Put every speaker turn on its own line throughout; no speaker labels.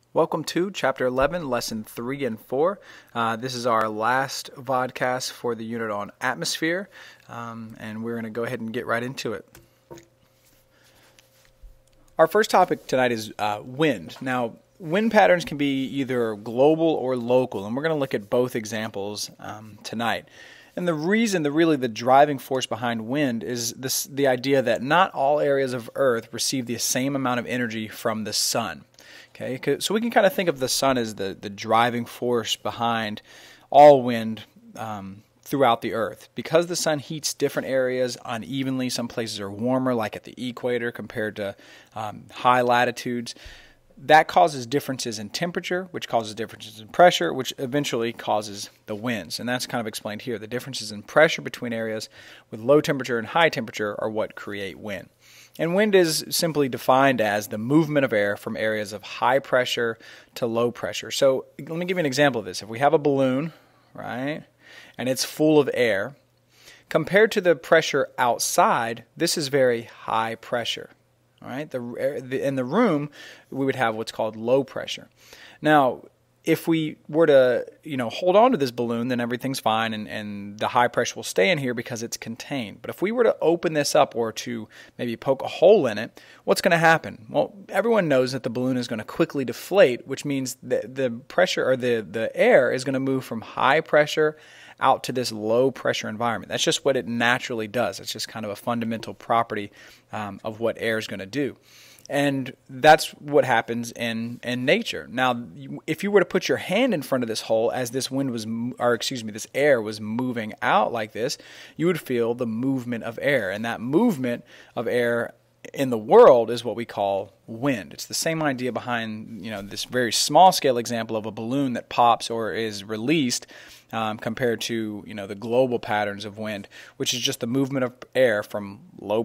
Welcome to Chapter 11, Lesson 3 and 4. This is our last vodcast for the unit on atmosphere, and we're going to go ahead and get right into it. Our first topic tonight is wind. Now, wind patterns can be either global or local, and we're going to look at both examples tonight. And the driving force behind wind is the idea that not all areas of Earth receive the same amount of energy from the sun. Okay, so we can kind of think of the sun as the driving force behind all wind throughout the Earth. Because the sun heats different areas unevenly, some places are warmer, like at the equator, compared to high latitudes. That causes differences in temperature, which causes differences in pressure, which eventually causes the winds. And that's kind of explained here. The differences in pressure between areas with low temperature and high temperature are what create wind. And wind is simply defined as the movement of air from areas of high pressure to low pressure. So let me give you an example of this. If we have a balloon, right, and it's full of air, compared to the pressure outside, this is very high pressure. All right, in the room, we would have what's called low pressure. Now, if we were to, hold on to this balloon, then everything's fine, and the high pressure will stay in here because it's contained. But if we were to open this up or to maybe poke a hole in it, what's going to happen? Well, everyone knows that the balloon is going to quickly deflate, which means the pressure or the air is going to move from high pressure out to this low pressure environment. That's just what it naturally does. It's just kind of a fundamental property of what air is going to do. And that's what happens in nature. Now, if you were to put your hand in front of this hole as this this air was moving out like this, you would feel the movement of air. And that movement of air in the world is what we call wind. It's the same idea behind, this very small scale example of a balloon that pops or is released compared to, the global patterns of wind, which is just the movement of air from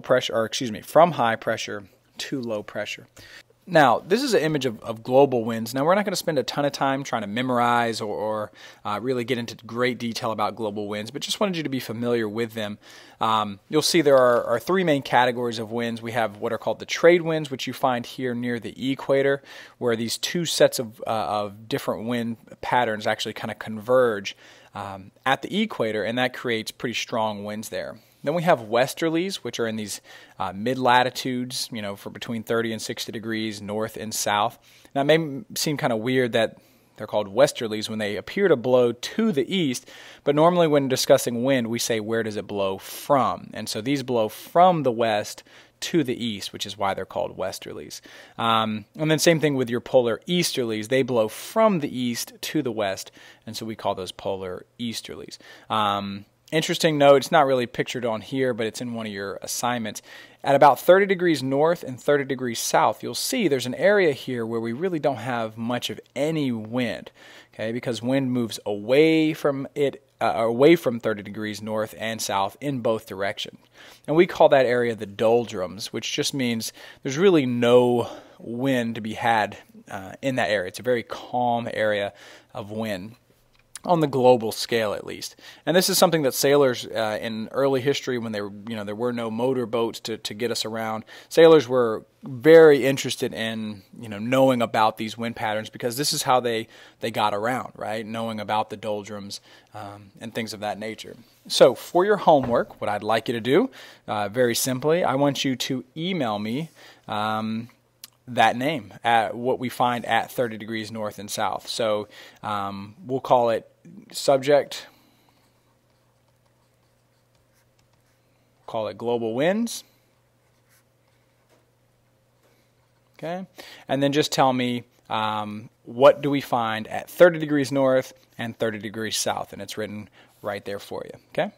from high pressure to low pressure. Now, this is an image of global winds. Now, we're not going to spend a ton of time trying to memorize or really get into great detail about global winds, but just wanted you to be familiar with them. You'll see there are three main categories of winds. We have what are called the trade winds, which you find here near the equator, where these two sets of different wind patterns actually kind of converge at the equator, and that creates pretty strong winds there. Then we have westerlies, which are in these mid-latitudes, for between 30 and 60 degrees north and south. Now, it may seem kind of weird that they're called westerlies when they appear to blow to the east, but normally when discussing wind, we say, where does it blow from? And so these blow from the west to the east, which is why they're called westerlies. And then same thing with your polar easterlies. They blow from the east to the west, and so we call those polar easterlies. Interesting note, it's not really pictured on here, but it's in one of your assignments. At about 30 degrees north and 30 degrees south, you'll see there's an area here where we really don't have much of any wind, okay, because wind moves away from 30 degrees north and south in both directions. And we call that area the doldrums, which just means there's really no wind to be had in that area. It's a very calm area of wind, on the global scale at least. And this is something that sailors in early history, when there were no motor boats to get us around, sailors were very interested in knowing about these wind patterns, because this is how they got around, right? Knowing about the doldrums and things of that nature. So for your homework, what I'd like you to do, very simply, I want you to email me that name at what we find at 30 degrees north and south. So we'll call it subject, call it global winds. Okay, and then just tell me what do we find at 30 degrees north and 30 degrees south, and it's written right there for you. Okay.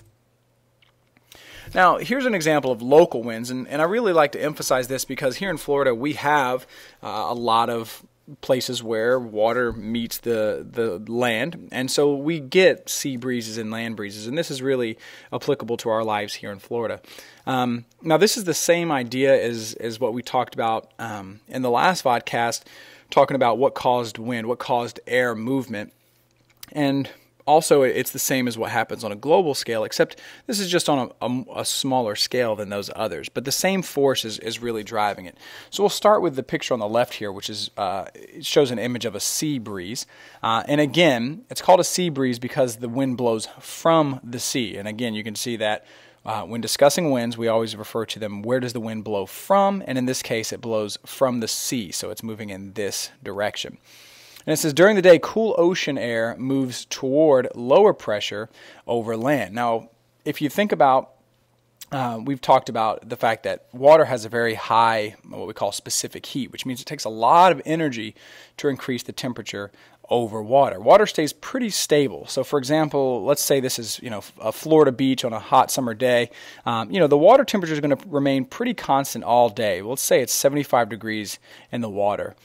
Now, here's an example of local winds, and I really like to emphasize this because here in Florida we have a lot of places where water meets the land, and so we get sea breezes and land breezes, and this is really applicable to our lives here in Florida. Now, this is the same idea as what we talked about in the last vodcast, talking about what caused wind, what caused air movement. And Also, it's the same as what happens on a global scale, except this is just on a smaller scale than those others. But the same force is really driving it. So we'll start with the picture on the left here, which is it shows an image of a sea breeze. And again, it's called a sea breeze because the wind blows from the sea. And again, you can see that when discussing winds, we always refer to them, where does the wind blow from? And in this case, it blows from the sea, so it's moving in this direction. And it says, during the day, cool ocean air moves toward lower pressure over land. Now, if you think about, we've talked about the fact that water has a very high, what we call specific heat, which means it takes a lot of energy to increase the temperature over water. Water stays pretty stable. So, for example, let's say this is, a Florida beach on a hot summer day. The water temperature is going to remain pretty constant all day. Well, let's say it's 75 degrees in the water.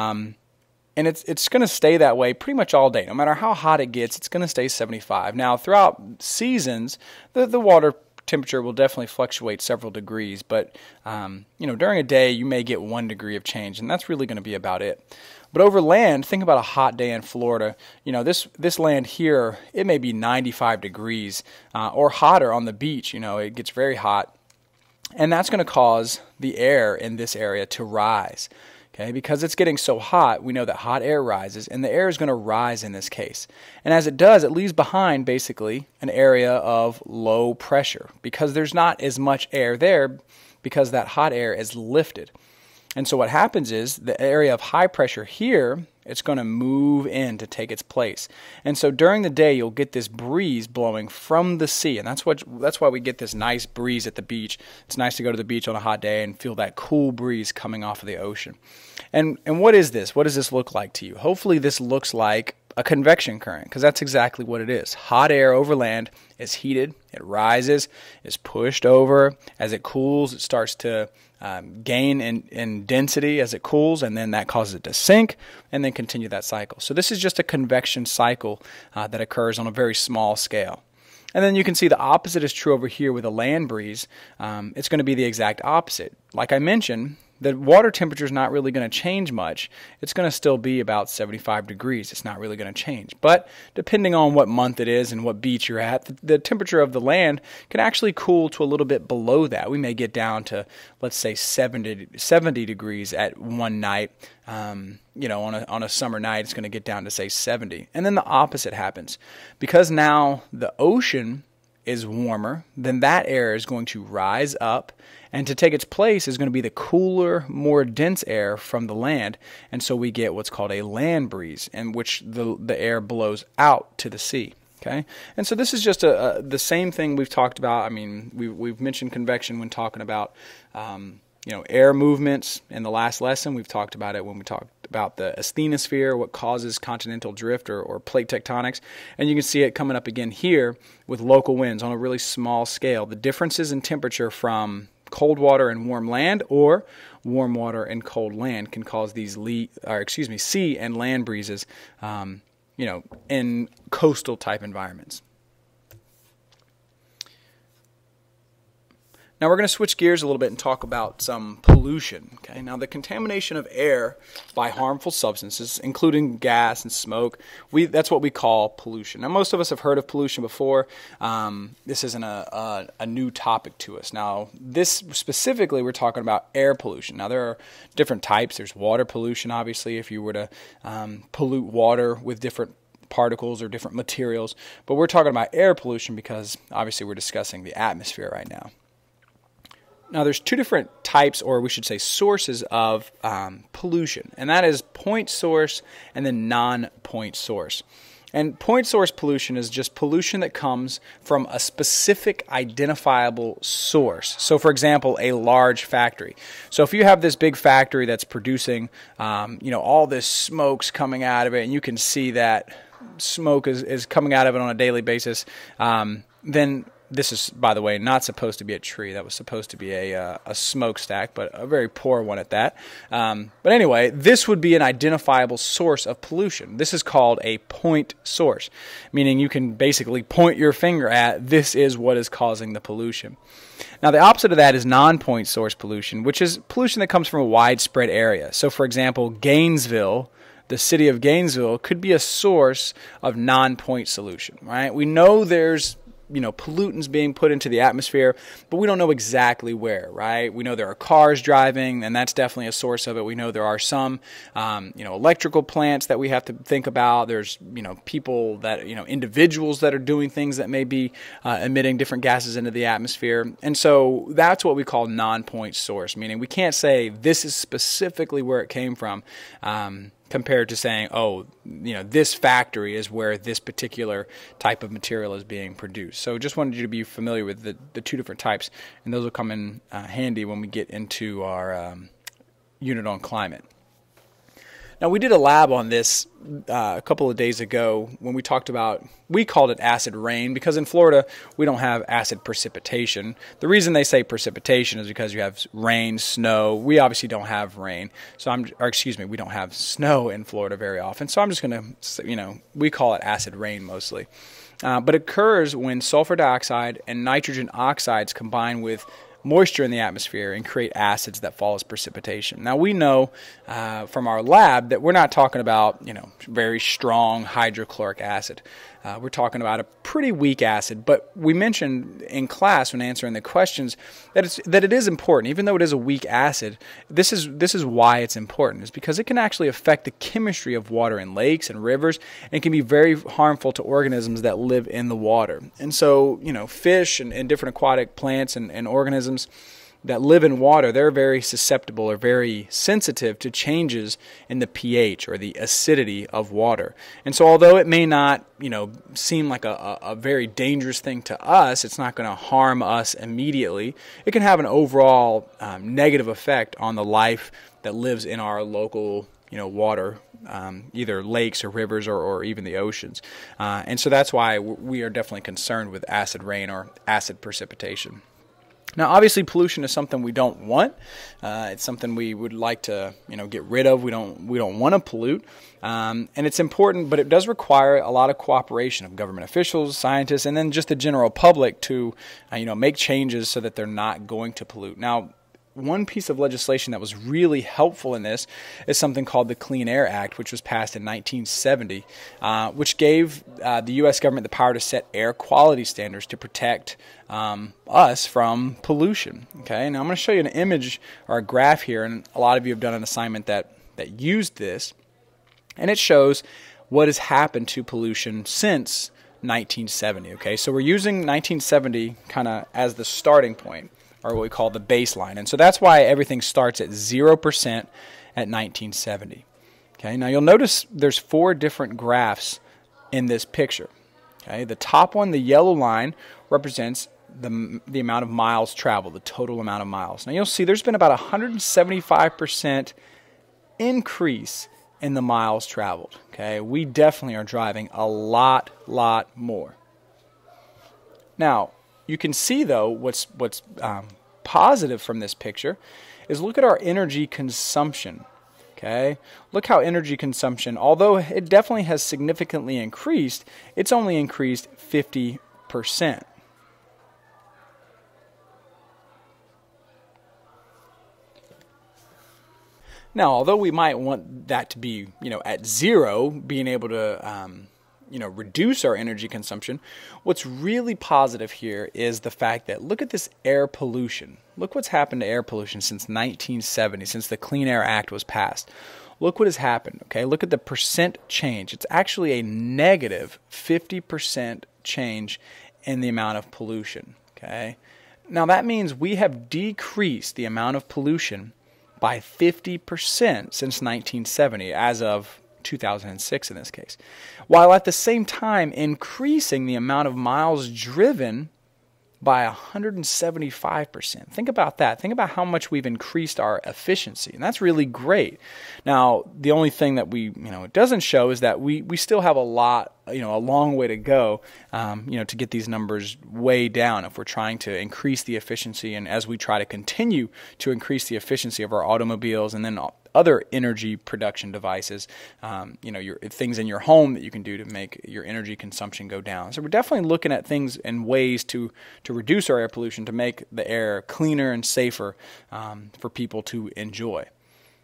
And it's going to stay that way pretty much all day. No matter how hot it gets, it's going to stay 75. Now, throughout seasons, the water temperature will definitely fluctuate several degrees. But, during a day, you may get 1 degree of change, and that's really going to be about it. But over land, think about a hot day in Florida. This land here, it may be 95 degrees or hotter on the beach. It gets very hot. And that's going to cause the air in this area to rise. Okay, because it's getting so hot, we know that hot air rises, and the air is going to rise in this case. And as it does, it leaves behind basically an area of low pressure because there's not as much air there because that hot air is lifted. And so what happens is the area of high pressure here, it's going to move in to take its place. And so during the day, you'll get this breeze blowing from the sea. And that's why we get this nice breeze at the beach. It's nice to go to the beach on a hot day and feel that cool breeze coming off of the ocean. And what is this? What does this look like to you? Hopefully this looks like a convection current, because that's exactly what it is. Hot air over land is heated, it rises, is pushed over. As it cools, it starts to gain in density as it cools, and then that causes it to sink, and then continue that cycle. So this is just a convection cycle that occurs on a very small scale. And then you can see the opposite is true over here with a land breeze. It's going to be the exact opposite. Like I mentioned, the water temperature is not really going to change much. It's going to still be about 75 degrees. It's not really going to change. But depending on what month it is and what beach you're at, the temperature of the land can actually cool to a little bit below that. We may get down to, let's say, 70 degrees at one night. On a summer night, it's going to get down to, say, 70. And then the opposite happens. Because now the ocean is warmer, then that air is going to rise up, and to take its place is going to be the cooler, more dense air from the land, and so we get what's called a land breeze, in which the air blows out to the sea. Okay, and so this is just the same thing we've talked about. I mean, we've mentioned convection when talking about air movements in the last lesson. We've talked about it when we talked about the asthenosphere, what causes continental drift or plate tectonics. And you can see it coming up again here with local winds on a really small scale. The differences in temperature from cold water and warm land or warm water and cold land can cause these sea and land breezes in coastal type environments. Now we're going to switch gears a little bit and talk about some pollution. Okay, now the contamination of air by harmful substances, including gas and smoke, that's what we call pollution. Now most of us have heard of pollution before. This isn't a new topic to us. Now this specifically, we're talking about air pollution. Now there are different types. There's water pollution, obviously, if you were to pollute water with different particles or different materials. But we're talking about air pollution because obviously we're discussing the atmosphere right now. Now, there's two different types, or we should say sources of pollution, and that is point source and then non-point source. And point source pollution is just pollution that comes from a specific identifiable source. So, for example, a large factory. So if you have this big factory that's producing, all this smoke's coming out of it, and you can see that smoke is coming out of it on a daily basis, then this is, by the way, not supposed to be a tree. That was supposed to be a smokestack, but a very poor one at that. But anyway, this would be an identifiable source of pollution. This is called a point source, meaning you can basically point your finger at this is what is causing the pollution. Now, the opposite of that is non-point source pollution, which is pollution that comes from a widespread area. So, for example, Gainesville, the city of Gainesville could be a source of non-point solution, right? We know there's pollutants being put into the atmosphere, but we don't know exactly where, right? We know there are cars driving, and that's definitely a source of it. We know there are some, electrical plants that we have to think about. There's, people that, individuals that are doing things that may be emitting different gases into the atmosphere. And so that's what we call non-point source, meaning we can't say this is specifically where it came from, compared to saying, this factory is where this particular type of material is being produced. So just wanted you to be familiar with the two different types, and those will come in handy when we get into our unit on climate. Now, we did a lab on this a couple of days ago when we talked about, we called it acid rain because in Florida we don't have acid precipitation. The reason they say precipitation is because you have rain, snow. We obviously don't have rain, we don't have snow in Florida very often. So I'm just going to, we call it acid rain mostly. But it occurs when sulfur dioxide and nitrogen oxides combine with moisture in the atmosphere and create acids that fall as precipitation. Now we know from our lab that we're not talking about very strong hydrochloric acid. We're talking about a pretty weak acid, but we mentioned in class when answering the questions that it is important, even though it is a weak acid. This is why it's important, is because it can actually affect the chemistry of water in lakes and rivers, and can be very harmful to organisms that live in the water. And so, fish and different aquatic plants and organisms that live in water, they're very susceptible or very sensitive to changes in the pH or the acidity of water. And so although it may not, seem like a very dangerous thing to us, it's not going to harm us immediately. It can have an overall negative effect on the life that lives in our local water, either lakes or rivers or even the oceans. And so that's why we are definitely concerned with acid rain or acid precipitation. Now, obviously, pollution is something we don't want. It's something we would like to, get rid of. We don't want to pollute, and it's important, but it does require a lot of cooperation of government officials, scientists, and then just the general public to, make changes so that they're not going to pollute. Now, one piece of legislation that was really helpful in this is something called the Clean Air Act, which was passed in 1970, which gave the U.S. government the power to set air quality standards to protect us from pollution. Okay, now I'm going to show you an image or a graph here, and a lot of you have done an assignment that used this, and it shows what has happened to pollution since 1970. Okay, so we're using 1970 kind of as the starting point, or what we call the baseline. And so that's why everything starts at 0% at 1970. Okay, now you'll notice there's 4 different graphs in this picture. Okay, the top one, the yellow line, represents the amount of miles traveled, the total amount of miles. Now you'll see there's been about 175% increase in the miles traveled. Okay, we definitely are driving a lot more. Now, you can see, though, what's positive from this picture is look at our energy consumption. Okay, look how energy consumption, although it definitely has significantly increased, it's only increased 50%. Now, although we might want that to be, at zero, being able to reduce our energy consumption, what's really positive here is the fact that look at this air pollution. Look what's happened to air pollution since 1970, since the Clean Air Act was passed. Look what has happened, okay? Look at the percent change. It's actually a negative 50% change in the amount of pollution, okay? Now that means we have decreased the amount of pollution by 50% since 1970, as of 2006 in this case, while at the same time increasing the amount of miles driven by 175%. Think about that. Think about how much we've increased our efficiency, and that's really great. Now, the only thing that it doesn't show is that we still have a long way to go, to get these numbers way down if we're trying to increase the efficiency, and as we try to continue to increase the efficiency of our automobiles and then other energy production devices, your things in your home that you can do to make your energy consumption go down. So we're definitely looking at things and ways to reduce our air pollution, to make the air cleaner and safer for people to enjoy.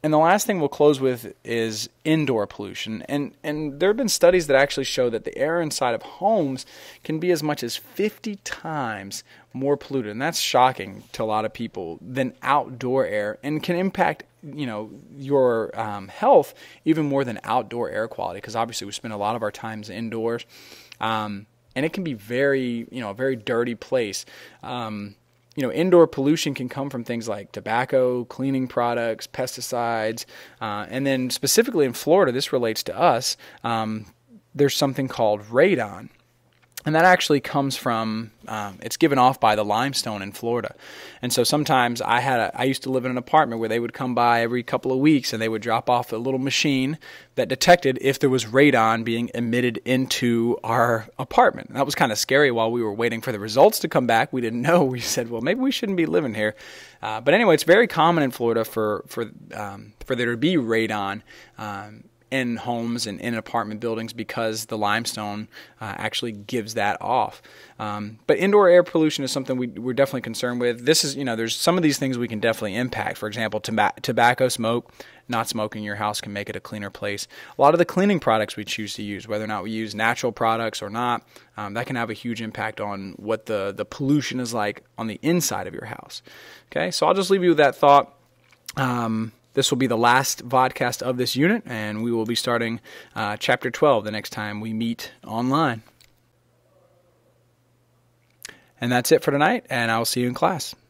And the last thing we'll close with is indoor pollution. And there have been studies that actually show that the air inside of homes can be as much as 50 times more polluted. And that's shocking to a lot of people than outdoor air, and can impact, your health even more than outdoor air quality, because obviously we spend a lot of our times indoors. And it can be a very dirty place. Indoor pollution can come from things like tobacco, cleaning products, pesticides, and then specifically in Florida, this relates to us, there's something called radon. And that actually comes from, it's given off by the limestone in Florida. And so sometimes I used to live in an apartment where they would come by every couple of weeks and they would drop off a little machine that detected if there was radon being emitted into our apartment. And that was kind of scary. While we were waiting for the results to come back, we didn't know. We said, well, maybe we shouldn't be living here. But anyway, it's very common in Florida for there to be radon in homes and in apartment buildings, because the limestone actually gives that off. But indoor air pollution is something we're definitely concerned with. This is, there's some of these things we can definitely impact. For example, tobacco smoke. Not smoking in your house can make it a cleaner place. A lot of the cleaning products we choose to use, whether or not we use natural products or not, that can have a huge impact on what the pollution is like on the inside of your house. Okay, so I'll just leave you with that thought. This will be the last vodcast of this unit, and we will be starting Chapter 12 the next time we meet online. And that's it for tonight, and I will see you in class.